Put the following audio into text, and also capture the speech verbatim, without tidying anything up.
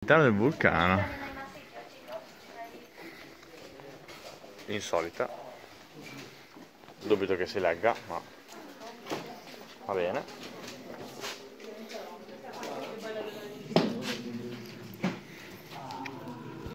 All'interno del vulcano. Insolita. Dubito che si legga, ma va bene.